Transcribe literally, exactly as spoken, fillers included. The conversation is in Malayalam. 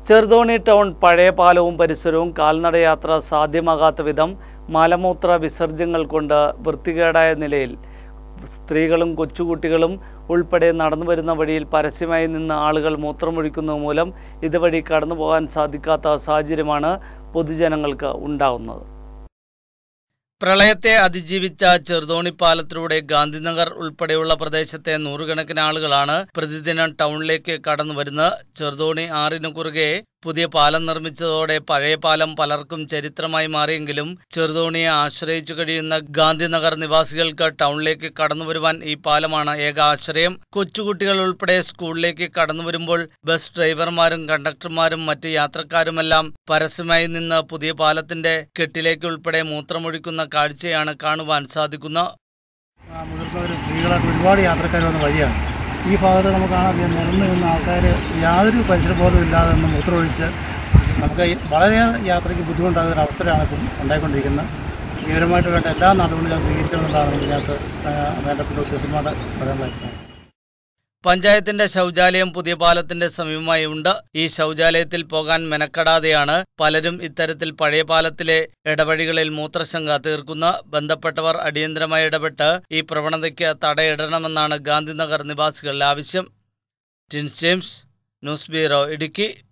ചെറുതോണി ടൗൺ പഴയ പാലവും പരിസരവും കാൽനടയാത്ര സാധ്യമാകാത്ത വിധം മലമൂത്ര വിസർജ്യങ്ങൾ കൊണ്ട് വൃത്തികേടായ നിലയിൽ സ്ത്രീകളും കൊച്ചുകുട്ടികളും ഉൾപ്പെടെ നടന്നു വരുന്ന വഴിയിൽ പരസ്യമായി നിന്ന് ആളുകൾ മൂത്രമൊഴിക്കുന്നത് മൂലം ഇതുവഴി കടന്നു പോകാൻ സാധിക്കാത്ത സാഹചര്യമാണ് പൊതുജനങ്ങൾക്ക് ഉണ്ടാകുന്നത്. പ്രളയത്തെ അതിജീവിച്ച ചെറുതോണി പാലത്തിലൂടെ ഗാന്ധിനഗർ ഉൾപ്പെടെയുള്ള പ്രദേശത്തെ നൂറുകണക്കിന് ആളുകളാണ് പ്രതിദിനം ടൗണിലേക്ക് കടന്നു വരുന്നത്. ചെറുതോണി ആറിന് കുറുകെ പുതിയ പാലം നിർമ്മിച്ചതോടെ പഴയ പാലം പലർക്കും ചരിത്രമായി മാറിയെങ്കിലും ചെറുതോണിയെ ആശ്രയിച്ചു കഴിയുന്ന ഗാന്ധിനഗർ നിവാസികൾക്ക് ടൗണിലേക്ക് കടന്നു വരുവാൻ ഈ പാലമാണ് ഏക ആശ്രയം. കൊച്ചുകുട്ടികൾ ഉൾപ്പെടെ സ്കൂളിലേക്ക് കടന്നു വരുമ്പോൾ ബസ് ഡ്രൈവർമാരും കണ്ടക്ടർമാരും മറ്റ് യാത്രക്കാരുമെല്ലാം പരസ്യമായി നിന്ന് പുതിയ പാലത്തിന്റെ കെട്ടിലേക്ക് ഉൾപ്പെടെ മൂത്രമൊഴിക്കുന്ന കാഴ്ചയാണ് കാണുവാൻ സാധിക്കുന്നത്. മുതിർന്നവരും സ്ത്രീകളായിട്ട് ഒരുപാട് യാത്രക്കാർ വന്ന വഴിയാണ്. ഈ ഭാഗത്ത് നമുക്ക് കാണാൻ നിറഞ്ഞു നിന്ന ആൾക്കാർ യാതൊരു പരിസരബോധവും ഇല്ലാതെ നിന്ന് മൂത്രമൊഴിച്ച് നമുക്ക് വളരെ യാത്രയ്ക്ക് ബുദ്ധിമുട്ടാകുന്ന ഒരു അവസരമാണ് ഇപ്പം ഉണ്ടായിക്കൊണ്ടിരിക്കുന്നത്. നിയമപരമായിട്ട് വേണ്ട എല്ലാ നടപടികളും സ്വീകരിക്കണമെന്നാണ് ഇതിനകത്ത് വേണ്ടപ്പെട്ട ഉദ്യോഗസ്ഥന്മാരുടെ പറയാൻ. പഞ്ചായത്തിന്റെ ശൗചാലയം പുതിയ പാലത്തിന്റെ സമീപമായി ഉണ്ട്. ഈ ശൗചാലയത്തിൽ പോകാൻ മെനക്കെടാതെയാണ് പലരും ഇത്തരത്തിൽ പഴയ പാലത്തിലെ ഇടവഴികളിൽ മൂത്രശങ്ക തീർക്കുന്ന. ബന്ധപ്പെട്ടവർ അടിയന്തരമായി ഇടപെട്ട് ഈ പ്രവണതയ്ക്ക് തടയിടണമെന്നാണ് ഗാന്ധിനഗർ നിവാസികളുടെ ആവശ്യം. Tins James, news bureau, Idukki.